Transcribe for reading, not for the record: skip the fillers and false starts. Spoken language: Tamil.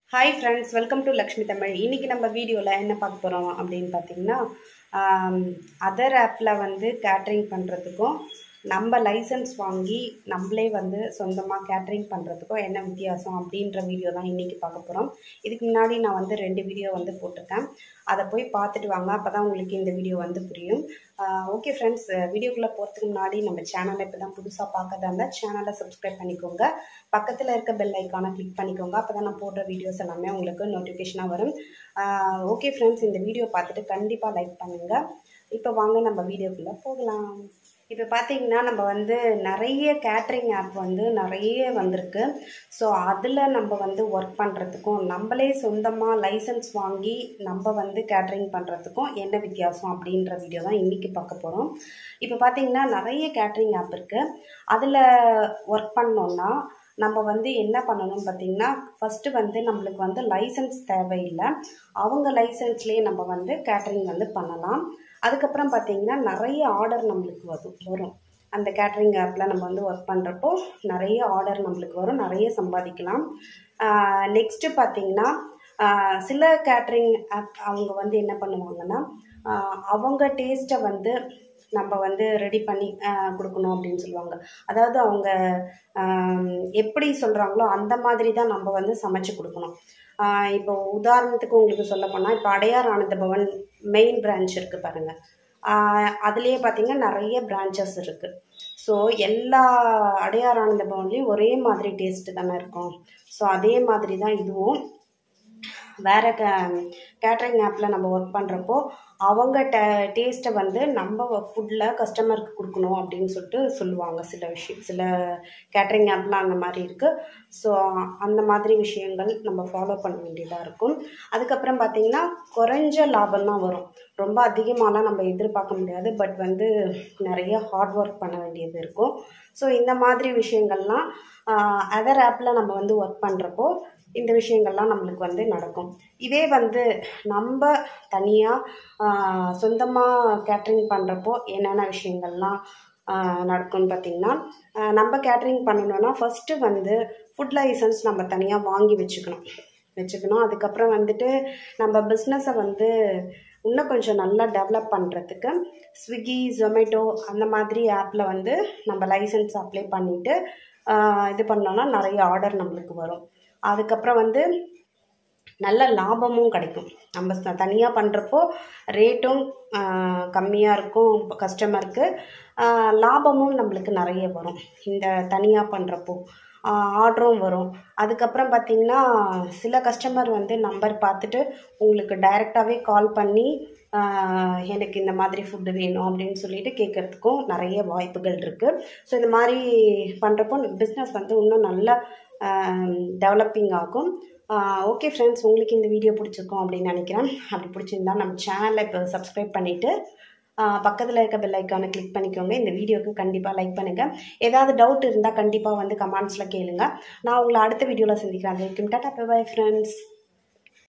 Hi friends, welcome to LakshmiTamil. இன்னைக்கு நம்ம வீடியோல என்ன பார்க்க போறோம் அப்படினு பாத்தீங்கன்னா அதர் ஆப்ல கேட்டரிங் பண்றதுக்கும் நம்ம லைசென்ஸ் வாங்கி நம்மளே சொந்தமா கேட்டரிங் பண்றதுக்கும் என்ன வித்தியாசம் அப்படின்ற வீடியோ தான் இன்னைக்கு பார்க்க போறோம். இதுக்கு முன்னாடி நான் ரெண்டு வீடியோ போட்டுட்டேன். அதை போய் பார்த்துட்டு வாங்க, அப்பதான் உங்களுக்கு இந்த வீடியோ புரியும். ஓகே ஃப்ரெண்ட்ஸ், வீடியோக்குள்ள போறதுக்கு முன்னாடி நம்ம சேனலை இப்பதான் புதுசா பார்க்கறதா இருந்தா சேனலை சப்ஸ்கிரைப் பண்ணிக்கோங்க. பக்கத்துல இருக்க பெல் ஐகானை கிளிக் பண்ணிக்கோங்க. அப்பதான் நான் போடுற வீடியோஸ் எல்லாமே உங்களுக்கு நோட்டிஃபிகேஷனா வரும். ஓகே ஃப்ரெண்ட்ஸ், இந்த வீடியோ பார்த்துட்டு கண்டிப்பா லைக் பண்ணுங்க. இப்போ வாங்க நம்ம வீடியோக்குள்ள போகலாம். இப்போ பார்த்தீங்கன்னா நம்ம நிறைய கேட்டரிங் ஆப் நிறைய வந்திருக்கு. ஸோ அதில் நம்ம ஒர்க் பண்ணுறதுக்கும் நம்மளே சொந்தமாக லைசன்ஸ் வாங்கி நம்ம கேட்டரிங் பண்ணுறதுக்கும் என்ன வித்தியாசம் அப்படின்ற வீடியோ தான் இன்றைக்கி பார்க்க போகிறோம். இப்போ பார்த்தீங்கன்னா நிறைய கேட்டரிங் ஆப் இருக்குது. அதில் ஒர்க் பண்ணோன்னா நம்ம என்ன பண்ணணும்னு பார்த்தீங்கன்னா ஃபஸ்ட்டு நம்மளுக்கு லைசன்ஸ் தேவையில்லை. அவங்க லைசன்ஸ்லேயே நம்ம கேட்டரிங் பண்ணலாம். அதுக்கப்புறம் பார்த்தீங்கன்னா நிறைய ஆர்டர் நம்மளுக்கு வரும். அந்த கேட்டரிங் ஆப்பில் நம்ம ஒர்க் பண்ணுறப்போ நிறைய ஆர்டர் நம்மளுக்கு வரும், நிறைய சம்பாதிக்கலாம். நெக்ஸ்ட்டு பார்த்தீங்கன்னா சில கேட்டரிங் ஆப் அவங்க என்ன பண்ணுவாங்கன்னா அவங்க டேஸ்ட்டை நம்ம ரெடி பண்ணி கொடுக்கணும் அப்படின்னு சொல்லுவாங்க. அதாவது அவங்க எப்படி சொல்கிறாங்களோ அந்த மாதிரி தான் நம்ம சமைச்சு கொடுக்கணும். இப்போ உதாரணத்துக்கு உங்களுக்கு சொல்ல போனால், இப்போ அடையார் ஆனந்த பவன் மெயின் பிரான்ச் இருக்குது பாருங்கள். அதுலேயே பார்த்தீங்கன்னா நிறைய பிரான்ச்சஸ் இருக்குது. ஸோ எல்லா அடையார் ஆனந்த பவன்லேயும் ஒரே மாதிரி டேஸ்ட்டு தானே இருக்கும். ஸோ அதே மாதிரி தான் இதுவும். வேறு கேட்டரிங் ஆப்பில் நம்ம ஒர்க் பண்ணுறப்போ அவங்க டேஸ்ட்டை நம்ம ஃபுட்டில் கஸ்டமருக்கு கொடுக்கணும் அப்படின்னு சொல்லுவாங்க. சில கேட்டரிங் ஆப்லாம் அந்த மாதிரி இருக்குது. ஸோ அந்த மாதிரி விஷயங்கள் நம்ம ஃபாலோ பண்ண வேண்டியதாக இருக்கும். அதுக்கப்புறம் பார்த்திங்கன்னா குறைஞ்ச லாபம் தான் வரும். ரொம்ப அதிகமாகலாம் நம்ம எதிர்பார்க்க முடியாது. பட் நிறைய ஹார்ட் ஒர்க் பண்ண வேண்டியது இருக்கும். ஸோ இந்த மாதிரி விஷயங்கள்லாம் அதர் ஆப்பில் நம்ம ஒர்க் பண்ணுறப்போ இந்த விஷயங்கள்லாம் நம்மளுக்கு நடக்கும். இதே நம்ம தனியாக சொந்தமாக கேட்டரிங் பண்ணுறப்போ என்னென்ன விஷயங்கள்லாம் நடக்கும்னு பார்த்திங்கன்னா, நம்ம கேட்டரிங் பண்ணணுன்னா ஃபஸ்ட்டு ஃபுட் லைசன்ஸ் நம்ம தனியாக வாங்கி வச்சுக்கணும். அதுக்கப்புறம் நம்ம பிஸ்னஸை இன்னும் கொஞ்சம் நல்லா டெவலப் பண்ணுறதுக்கு ஸ்விக்கி, ஜொமேட்டோ அந்த மாதிரி ஆப்பில் நம்ம லைசன்ஸ் அப்ளை பண்ணிவிட்டு இது பண்ணோன்னா நிறைய ஆர்டர் நம்மளுக்கு வரும். அதுக்கப்புறம் நல்ல லாபமும் கிடைக்கும். நம்ம தனியாக பண்ணுறப்போ ரேட்டும் கம்மியாக இருக்கும் கஸ்டமருக்கு, லாபமும் நம்மளுக்கு நிறைய வரும். இந்த தனியாக பண்ணுறப்போ ஆர்டரும் வரும். அதுக்கப்புறம் பார்த்திங்கன்னா சில கஸ்டமர் நம்பர் பார்த்துட்டு உங்களுக்கு டைரெக்டாகவே கால் பண்ணி எனக்கு இந்த மாதிரி ஃபுட்டு வேணும் அப்படின்னு சொல்லிட்டு கேட்குறதுக்கும் நிறைய வாய்ப்புகள் இருக்குது. ஸோ இந்த மாதிரி பண்ணுறப்போ பிஸ்னஸ் இன்னும் நல்லா டெவலப்பிங் ஆகும். ஓகே ஃப்ரெண்ட்ஸ், உங்களுக்கு இந்த வீடியோ பிடிச்சிருக்கோம் அப்படின்னு நினைக்கிறேன். அப்படி பிடிச்சிருந்தா நம்ம சேனலை இப்போ சப்ஸ்கிரைப் பண்ணிவிட்டு பக்கத்தில் இருக்க பெல் ஐக்கானை கிளிக் பண்ணிக்கோங்க. இந்த வீடியோவுக்கு கண்டிப்பாக லைக் பண்ணுங்கள். ஏதாவது டவுட் இருந்தால் கண்டிப்பாக கமெண்ட்ஸில் கேளுங்க. நான் உங்களை அடுத்த வீடியோவில் சந்திக்கிறேன். அது வரைக்கும் டாடா பை ஃப்ரெண்ட்ஸ்.